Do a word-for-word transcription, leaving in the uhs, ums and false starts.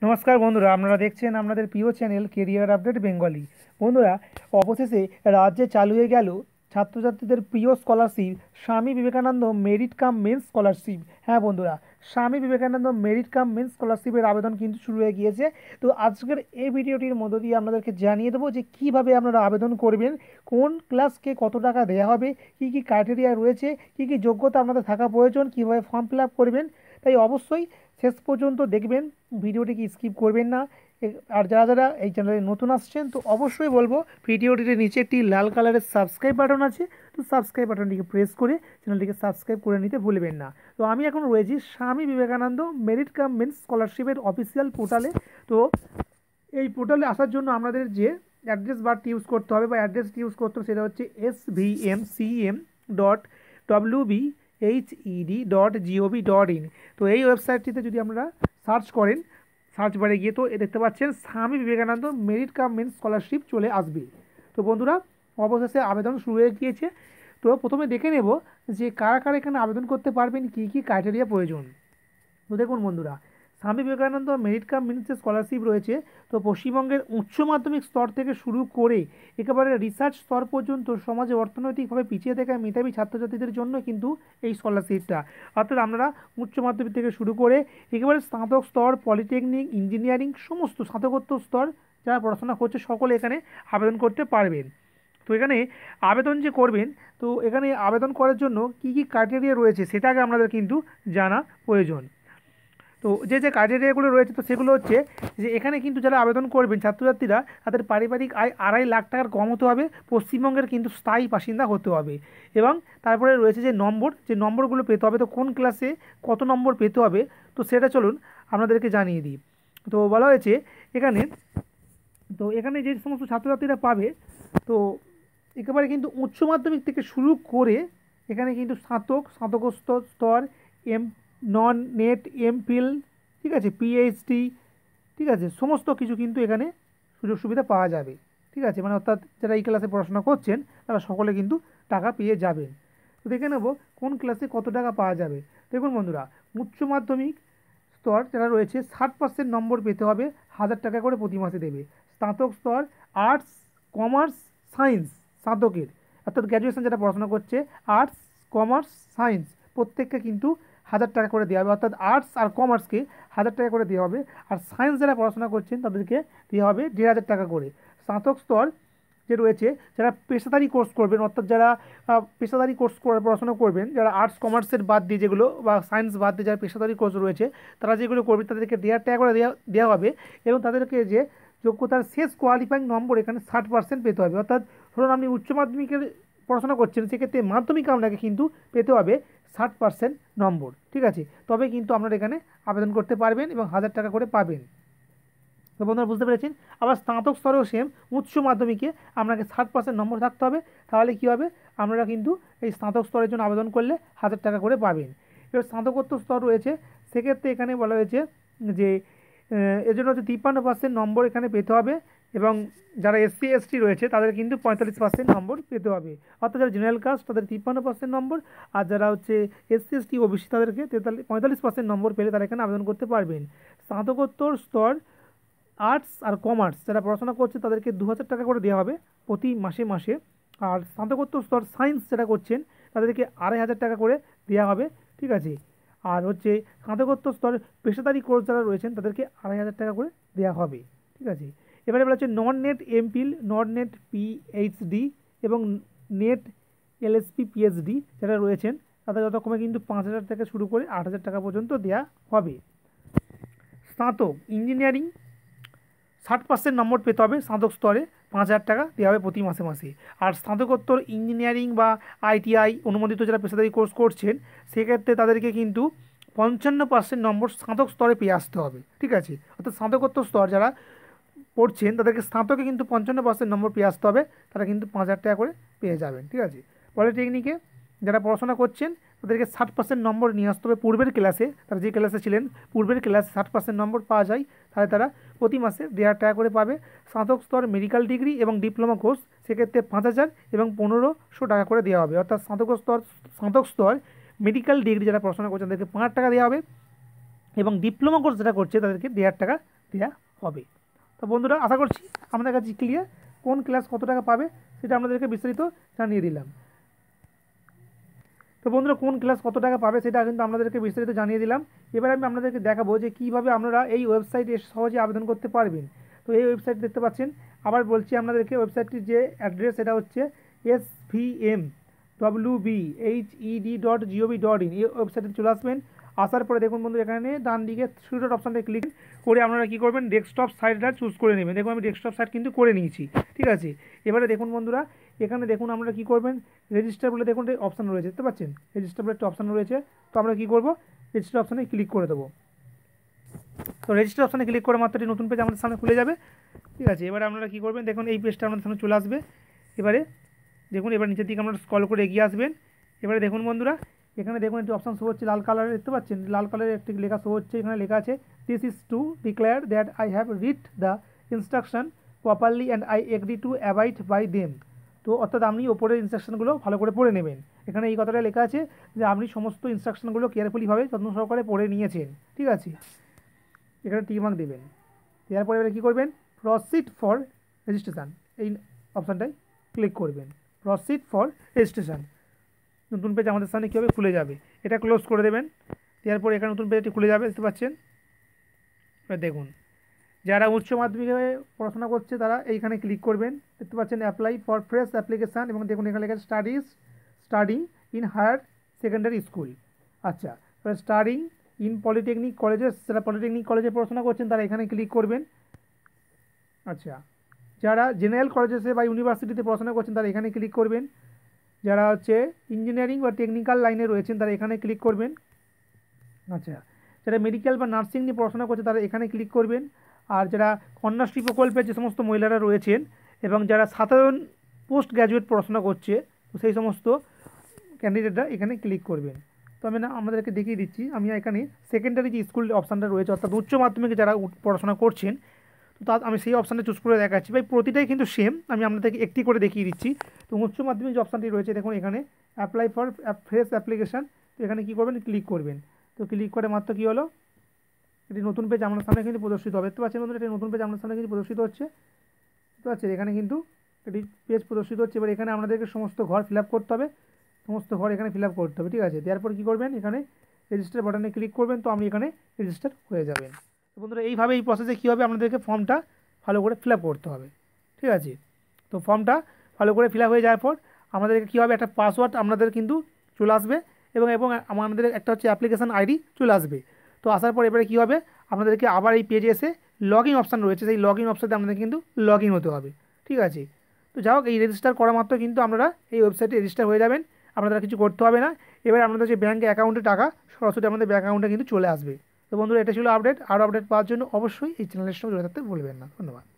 নমস্কার বন্ধুরা, আপনারা দেখছেন আপনাদের প্রিয় চ্যানেল কেরিয়ার আপডেট বেঙ্গলি। বন্ধুরা, অবশেষে রাজ্যে চালু হয়ে গেল ছাত্রছাত্রীদের প্রিয় scholarship Swami Vivekananda merit cum means scholarship. হ্যাঁ বন্ধুরা, Swami Vivekananda merit cum means স্কলারশিপের আবেদন কিন্তু শুরু হয়ে গিয়েছে। তো আজকের এই ভিডিওটির মধ্য দিয়ে আপনাদেরকে জানিয়ে দেবো যে কীভাবে আপনারা আবেদন করবেন, কোন ক্লাসকে কত টাকা দেওয়া হবে, কী কী ক্রাইটেরিয়া রয়েছে, কী কী যোগ্যতা আপনাদের থাকা প্রয়োজন, কীভাবে ফর্ম ফিল আপ করবেন। তাই অবশ্যই শেষ পর্যন্ত দেখবেন, ভিডিওটিকে স্কিপ করবেন না। এ- আর যারা যারা এই চ্যানেলে নতুন আসছেন তো অবশ্যই বলবো, ভিডিওটির নিচে একটি লাল কালারের সাবস্ক্রাইব বাটন আছে, তো সাবস্ক্রাইব বাটনটিকে প্রেস করে চ্যানেলটিকে সাবস্ক্রাইব করে নিতে ভুলবেন না। তো আমি এখন রয়েছি Swami Vivekananda merit cum means স্কলারশিপের অফিসিয়াল পোর্টালে। তো এই পোর্টালে আসার জন্য আমাদের যে অ্যাড্রেস বারটি ইউজ করতে হবে বা অ্যাড্রেসটি ইউজ করতে হবে সেটা হচ্ছে S V M C M dot W B H E D dot G O V dot in. তো এই ওয়েবসাইটটিতে যদি আপনারা সার্চ করেন, সার্চ বারে গিয়ে তো এ দেখতে পাচ্ছেন Swami Vivekananda merit cum means scholarship চলে আসবে। তো বন্ধুরা, অবশেষে আবেদন শুরু হয়ে গিয়েছে। তো প্রথমে দেখে নেব যে কারা কারা এখানে আবেদন করতে পারবেন, কী কী ক্রাইটেরিয়া প্রয়োজন। তো দেখুন বন্ধুরা, Swami Vivekananda merit cum means scholarship রয়েছে। তো পশ্চিমবঙ্গের উচ্চ মাধ্যমিক স্তর থেকে শুরু করে একেবারে রিসার্চ স্তর পর্যন্ত সমাজে অর্থনৈতিকভাবে পিছিয়ে থাকা মেধাবী ছাত্রছাত্রীদের জন্য কিন্তু এই স্কলারশিপটা। অর্থাৎ আপনারা উচ্চ মাধ্যমিক থেকে শুরু করে একেবারে স্নাতক স্তর, পলিটেকনিক, ইঞ্জিনিয়ারিং, সমস্ত স্নাতকোত্তর স্তর যারা পড়াশোনা করছে সকলে এখানে আবেদন করতে পারবেন। তো এখানে আবেদন যে করবেন, তো এখানে আবেদন করার জন্য কী কী ক্রাইটেরিয়া রয়েছে সেটা আগে আপনাদের কিন্তু জানা প্রয়োজন। তো যে যে ক্রাইটেরিয়াগুলো রয়েছে তো সেগুলো হচ্ছে যে এখানে কিন্তু যারা আবেদন করবেন ছাত্রছাত্রীরা, তাদের পারিবারিক আয় আড়াই লাখ টাকার কম হতে হবে, পশ্চিমবঙ্গের কিন্তু স্থায়ী বাসিন্দা হতে হবে। এবং তারপরে রয়েছে যে নম্বর, যে নম্বরগুলো পেতে হবে, তো কোন ক্লাসে কত নম্বর পেতে হবে তো সেটা চলুন আপনাদেরকে জানিয়ে দিই। তো বলা হয়েছে এখানে, তো এখানে যে সমস্ত ছাত্রছাত্রীরা পাবে, তো একেবারে কিন্তু উচ্চ মাধ্যমিক থেকে শুরু করে এখানে কিন্তু স্নাতক, স্নাতকোত্তর স্তর, এম নন নেট, এমফিল, ঠিক আছে, পিএইচডি, ঠিক আছে, সমস্ত কিছু কিন্তু এখানে সুযোগ সুবিধা পাওয়া যাবে। ঠিক আছে, মানে অর্থাৎ যারা এই ক্লাসে পড়াশোনা করছেন তারা সকলে কিন্তু টাকা পেয়ে যাবেন। তো দেখে নেব কোন ক্লাসে কত টাকা পাওয়া যাবে। দেখুন বন্ধুরা, উচ্চ মাধ্যমিক স্তর যারা রয়েছে ষাট পার্সেন্ট নম্বর পেতে হবে, হাজার টাকা করে প্রতি মাসে দেবে। স্নাতক স্তর আর্টস, কমার্স, সায়েন্স, স্নাতকের অর্থাৎ গ্র্যাজুয়েশন যারা পড়াশোনা করছে আর্টস, কমার্স, সায়েন্স প্রত্যেককে কিন্তু হাজার টাকা করে দেওয়া হবে। অর্থাৎ আর্টস আর কমার্সকে হাজার টাকা করে দেওয়া হবে, আর সায়েন্স যারা পড়াশোনা করছেন তাদেরকে দেওয়া হবে দেড় হাজার টাকা করে। স্নাতক স্তর যে রয়েছে যারা পেশাদারি কোর্স করবেন, অর্থাৎ যারা আহ, পেশাদারি কোর্স করে পড়াশোনা করবেন, যারা আর্টস কমার্সের বাদ দিয়ে যেগুলো বা সায়েন্স বাদ দিয়ে যারা পেশাদারি কোর্স রয়েছে তারা যেগুলো করবে তাদেরকে দেড় টাকা করে দেওয়া দেওয়া হবে। এবং তাদেরকে যে যোগ্যতার শেষ কোয়ালিফাইং নম্বর এখানে ষাট পার্সেন্ট পেতে হবে। অর্থাৎ ধরুন আপনি উচ্চ মাধ্যমিকের পড়াশোনা করছেন, সেক্ষেত্রে মাধ্যমিক আপনাকে কিন্তু পেতে হবে ষাট পার্সেন্ট নম্বর। ঠিক আছে, তবে কিন্তু আপনারা এখানে আবেদন করতে পারবেন এবং হাজার টাকা করে পাবেন। তো বন্ধুরা বুঝতে পেরেছেন। আবার স্নাতক স্তরেও সেম, উচ্চ মাধ্যমিকে আপনাকে ষাট পার্সেন্ট নম্বর থাকতে হবে, তাহলে কী হবে, আপনারা কিন্তু এই স্নাতক স্তরের জন্য আবেদন করলে হাজার টাকা করে পাবেন। এবার স্নাতকোত্তর স্তর রয়েছে, সেক্ষেত্রে এখানে বলা হয়েছে যে আহ, এর জন্য হচ্ছে তিপ্পান্ন পার্সেন্ট নম্বর এখানে পেতে হবে। এবং যারা এসসি এসটি রয়েছে তাদের কিন্তু পঁয়তাল্লিশ পার্সেন্ট নম্বর পেতে হবে। অর্থাৎ যারা জেনারেল কাস্ট তাদের তিপ্পান্ন পার্সেন্ট নম্বর, আর যারা হচ্ছে এসসি এসটি ওবিসি তাদেরকে তেতাল্লিশ পঁয়তাল্লিশ পার্সেন্ট নম্বর পেলে তারা এখানে আবেদন করতে পারবেন। স্নাতকোত্তর স্তর আর্টস আর কমার্স যারা পড়াশোনা করছে তাদেরকে দু হাজার টাকা করে দেওয়া হবে প্রতি মাসে মাসে। আর স্নাতকোত্তর স্তর সায়েন্স যারা করছেন তাদেরকে আড়াই হাজার টাকা করে দেওয়া হবে। ঠিক আছে, আর হচ্ছে স্নাতকোত্তর স্তর পেশাদারি কোর্স যারা রয়েছেন তাদেরকে আড়াই হাজার টাকা করে দেওয়া হবে। ঠিক আছে, এবারে বলা হচ্ছে non NET MPhil, non NET PhD এবং নেট এলএসপি পিএইচডি যারা রয়েছেন তাদের যতক্ষণে কিন্তু পাঁচ হাজার থেকে শুরু করে আট হাজার টাকা পর্যন্ত দেওয়া হবে। স্নাতক ইঞ্জিনিয়ারিং ষাট পার্সেন্ট নম্বর পেতে হবে, স্নাতক স্তরে পাঁচ হাজার টাকা দেওয়া হবে প্রতি মাসে মাসে। আর স্নাতকোত্তর ইঞ্জিনিয়ারিং বা আইটিআই অনুমোদিত যারা পেশাদারি কোর্স করছেন সেক্ষেত্রে তাদেরকে কিন্তু পঞ্চান্ন পার্সেন্ট নম্বর স্নাতক স্তরে পেয়ে আসতে হবে। ঠিক আছে, অর্থাৎ স্নাতকোত্তর স্তর যারা পড়ছেন তাদেরকে স্নাতকে কিন্তু পঞ্চান্ন পার্সেন্ট নম্বর পেয়ে আসতে হবে, তারা কিন্তু পাঁচ হাজার টাকা করে পেয়ে যাবেন। ঠিক আছে, পলিটেকনিকে যারা পড়াশোনা করছেন তাদেরকে ষাট পার্সেন্ট নম্বর নিয়ে আসতে হবে পূর্বের ক্লাসে, তারা যে ক্লাসে ছিলেন পূর্বের ক্লাসে ষাট পার্সেন্ট নম্বর পাওয়া যায়, তাহলে তারা প্রতি মাসে দেড় হাজার টাকা করে পাবে। স্নাতক স্তর মেডিকেল ডিগ্রি এবং ডিপ্লোমা কোর্স সেক্ষেত্রে পাঁচ হাজার এবং পনেরোশো টাকা করে দেওয়া হবে। অর্থাৎ স্নাতক স্তর স্নাতক স্তর মেডিকেল ডিগ্রি যারা পড়াশোনা করছেন তাদেরকে পাঁচ হাজার টাকা দেওয়া হবে, এবং ডিপ্লোমা কোর্স যারা করছে তাদেরকে দেড় হাজার টাকা দেওয়া হবে। তো বন্ধুরা আশা করছি আমাদের কাছে ক্লিয়ার, কোন ক্লাস কত টাকা পাবে সেটা আপনাদেরকে বিস্তারিত জানিয়ে দিলাম। তো বন্ধুরা কোন ক্লাস কত টাকা পাবে সেটা কিন্তু আপনাদেরকে বিস্তারিত জানিয়ে দিলাম। এবার আমি আপনাদেরকে দেখাবো যে কীভাবে আপনারা এই ওয়েবসাইটে সহজে আবেদন করতে পারবেন। তো এই ওয়েবসাইট দেখতে পাচ্ছেন, আবার বলছি আপনাদেরকে, ওয়েবসাইটটির যে অ্যাড্রেস সেটা হচ্ছে S V M W B H E D dot G O V dot in. এই ওয়েবসাইটে চলে আসবেন। আসার পরে দেখুন বন্ধু এখানে ডান দিকে থ্রি ডট অপশানটা ক্লিক করে আপনারা কী করবেন, ডেস্কটপ সাইটটা চুজ করে নেবেন। দেখুন আমি ডেস্কটপ সাইট কিন্তু করে নিয়েছি, ঠিক আছে। এবারে দেখুন বন্ধুরা এখানে দেখুন আপনারা কী করবেন, রেজিস্টার বলে দেখুন অপশান রয়েছে, দেখতে পাচ্ছেন রেজিস্টার বলে একটা অপশান রয়েছে। তো আমরা কী করবো, রেজিস্টার অপশানে ক্লিক করে দেবো। তো রেজিস্টার অপশানে ক্লিক করে মাত্র একটি নতুন পেজ আমাদের সামনে খুলে যাবে, ঠিক আছে। এবারে আপনারা কী করবেন, দেখুন এই পেজটা আমাদের সামনে চলে আসবে। এবারে দেখুন এবার নিচের দিকে আপনারা স্ক্রল করে এগিয়ে আসবেন। এবারে দেখুন বন্ধুরা এখানে দেখুন একটি অপশান শো হচ্ছে লাল কালারের, দেখতে পাচ্ছেন লাল কালারের একটি লেখা শো হচ্ছে। এখানে লেখা আছে this is to declare that I have read the instruction properly and I agree to abide by them. তো অর্থাৎ আপনি ওপরের ইনস্ট্রাকশনগুলো ভালো করে পড়ে নেবেন। এখানে এই কথাটা লেখা আছে যে আপনি সমস্ত ইনস্ট্রাকশনগুলো কেয়ারফুলিভাবে যত্ন সহকারে পড়ে নিয়েছেন, ঠিক আছে। এখানে টিক মার্ক দেবেন। দেওয়ার পরে এবারে কী করবেন, প্রসিড ফর রেজিস্ট্রেশন এই অপশানটায় ক্লিক করবেন। প্রসিড ফর রেজিস্ট্রেশন, নতুন পেজ আমাদের সামনে কীভাবে খুলে যাবে, এটা ক্লোজ করে দেবেন। দেওয়ার পরে এখানে নতুন পেজটি খুলে যাবে, দেখতে পাচ্ছেন। এবার দেখুন যারা উচ্চ মাধ্যমিকে পড়াশোনা করছে তারা এইখানে ক্লিক করবেন, দেখতে পাচ্ছেন অ্যাপ্লাই ফর ফ্রেশ অ্যাপ্লিকেশান, এবং দেখুন এখানে লেখা studies studying in higher secondary school. আচ্ছা, এবার স্টাডিং ইন পলিটেকনিক কলেজে, যারা পলিটেকনিক কলেজে পড়াশোনা করছেন তারা এখানে ক্লিক করবেন। আচ্ছা, যারা জেনারেল কলেজেসে বা ইউনিভার্সিটিতে পড়াশোনা করছেন তারা এখানে ক্লিক করবেন। যারা হচ্ছে ইঞ্জিনিয়ারিং বা টেকনিক্যাল লাইনে রয়েছেন তারা এখানে ক্লিক করবেন। আচ্ছা, যারা মেডিকেল বা নার্সিং নিয়ে পড়াশোনা করছে তারা এখানে ক্লিক করবেন। আর যারা কন্যাশ্রী প্রকল্পের যে সমস্ত মহিলারা রয়েছেন এবং যারা সাধারণ পোস্ট গ্র্যাজুয়েট পড়াশোনা করছে তো সেই সমস্ত ক্যান্ডিডেটরা এখানে ক্লিক করবেন। তো আমি না আমাদেরকে দেখিয়ে দিচ্ছি, আমি এখানে সেকেন্ডারি যে স্কুল অপশানটা রয়েছে অর্থাৎ উচ্চ মাধ্যমিকে যারা পড়াশোনা করছেন তো তা আমি সেই অপশানটা চুজ করে দেখাচ্ছি। ভাই প্রতিটাই কিন্তু সেম, আমি আপনাদেরকে একটি করে দেখিয়ে দিচ্ছি। তো উচ্চ মাধ্যমিক যে অপশানটি রয়েছে দেখুন এখানে অ্যাপ্লাই ফর ফ্রেশ অ্যাপ্লিকেশান, তো এখানে কী করবেন, ক্লিক করবেন। তো ক্লিক করে মাত্র কী হলো, এটি নতুন পেজ আপনার সামনে কিন্তু প্রদর্শিত হবে, দেখতে পাচ্ছেন বন্ধুরা এটি নতুন পেজ আপনার সামনে কিন্তু প্রদর্শিত হচ্ছে, দেখতে পাচ্ছেন এখানে কিন্তু এটি পেজ প্রদর্শিত হচ্ছে। এবার এখানে আপনাদেরকে সমস্ত ঘর ফিল আপ করতে হবে, সমস্ত ঘর এখানে ফিল আপ করতে হবে, ঠিক আছে। তারপর কী করবেন, এখানে রেজিস্টার বাটনে ক্লিক করবেন, তো আপনি এখানে রেজিস্টার হয়ে যাবেন। তো বন্ধুরা এইভাবে এই প্রসেসে কী হবে, আপনাদেরকে ফর্মটা ভালো করে ফিল আপ করতে হবে, ঠিক আছে। তো ফর্মটা ভালো করে ফিল আপ হয়ে যাওয়ার পর আমাদেরকে কী হবে, একটা পাসওয়ার্ড আপনাদের কিন্তু চলে আসবে এবং এবং আমাদের একটা হচ্ছে অ্যাপ্লিকেশান আইডি চলে আসবে। তো আসার পর এবারে কী হবে, আপনাদেরকে আবার এই পেজে এসে লগ ইন অপশান রয়েছে, সেই লগ ইন অপশানে আপনাদের কিন্তু লগ ইন হতে হবে, ঠিক আছে। তো যাই হোক এই রেজিস্টার করা মাত্র কিন্তু আপনারা এই ওয়েবসাইটে রেজিস্টার হয়ে যাবেন, আপনাদের কিছু করতে হবে না। এবার আপনাদের যে ব্যাঙ্ক অ্যাকাউন্টে টাকা সরাসরি আমাদের ব্যাঙ্ক অ্যাকাউন্টে কিন্তু চলে আসবে। তো বন্ধুরা এটা ছিল আপডেট, আরও আপডেট পাওয়ার জন্য অবশ্যই এই চ্যানেলের সঙ্গে জুড়ে থাকতে ভুলবেন না। ধন্যবাদ।